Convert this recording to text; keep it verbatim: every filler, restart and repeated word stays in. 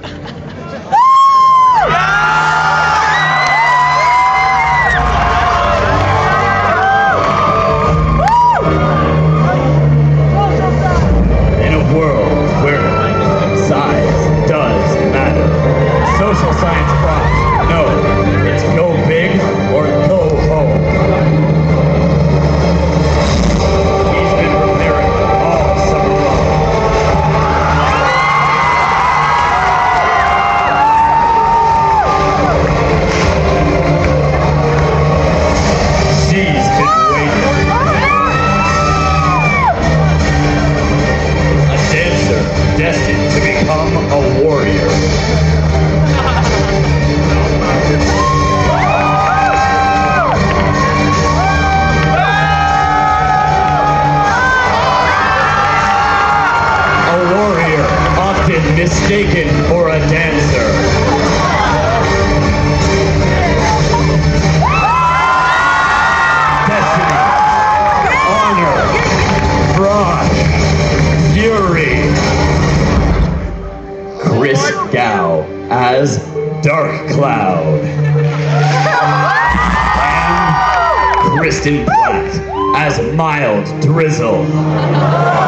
In a world where size does matter, social science prof, no, it's go big or go home. He's been preparing all summer long. She's been waiting. A dancer destined to become a warrior. A warrior often mistaken for a dancer. Destiny, honor, fraud, fury. Chris Gow as Dark Cloud. And Kristen Platt as Mild Drizzle.